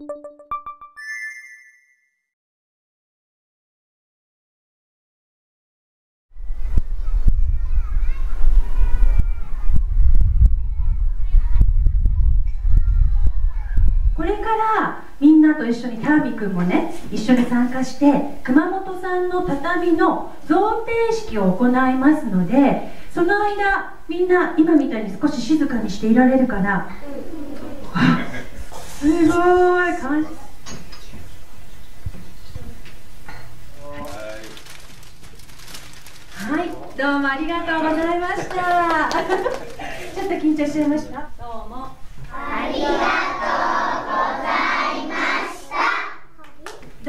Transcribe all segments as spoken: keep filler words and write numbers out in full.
これからみんなと一緒にタービ君もね一緒に参加して熊本産の畳の贈呈式を行いますので、その間みんな今みたいに少し静かにしていられるかな。あ、すごい感謝。はい、どうもありがとうございました。ちょっと緊張しちゃいました。どうもありがとうございました。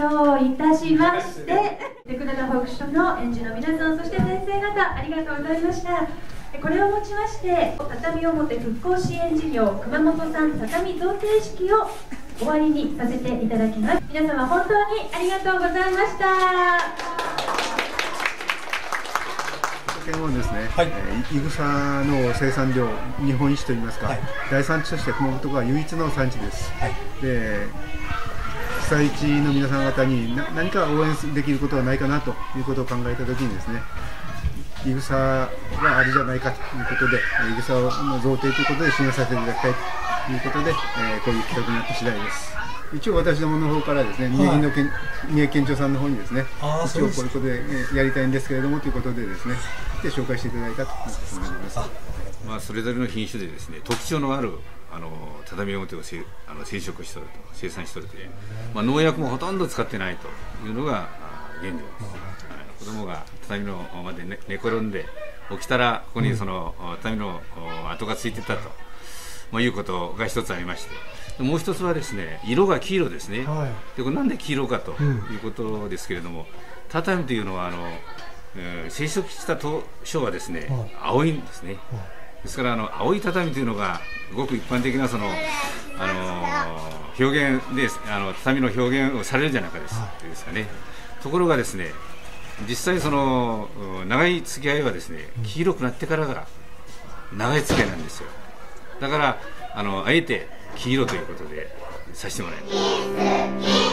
どういたしまして。手倉田保育所の園児の皆さん、そして先生方、ありがとうございました。これをもちまして畳表復興支援事業熊本産畳贈呈式を終わりにさせていただきます。皆様本当にありがとうございました。 県はですね、はい、えー、いぐさの生産量日本一といいますか、はい、大産地として熊本が唯一の産地です。はい、で被災地の皆さん方にな何か応援できることはないかなということを考えたときにですね、いぐさがあるじゃないかということで、いぐさの贈呈ということで支援させていただきたいということで、えー、こういう企画になった次第です。一応私どもの方からですね、宮城の県、三重県庁さんの方にですね、一応こういうことでやりたいんですけれどもということでですね、で紹介していただいたと思います。 まあそれぞれの品種でですね、特徴のあるあの畳表をせあの生殖しておると生産しておるという、まあ、農薬もほとんど使ってないというのが現状です。子供が畳のまで、ね、寝転んで起きたらここにその畳の跡がついてたと、まあ、いうことが一つありまして、もう一つはですね、色が黄色ですね。はい、でこれなんで黄色かということですけれども、うん、畳というのはあの、えー、生殖した当初はですね、はい、青いんですね。はい、ですからあの青い畳というのがごく一般的なその、あのー、表現であの畳の表現をされるじゃないかです、はい、ですかね。ところがですね、実際その長い付き合いはですね、黄色くなってからが長い付き合いなんですよ。だからあのあえて黄色ということでさせてもらいます。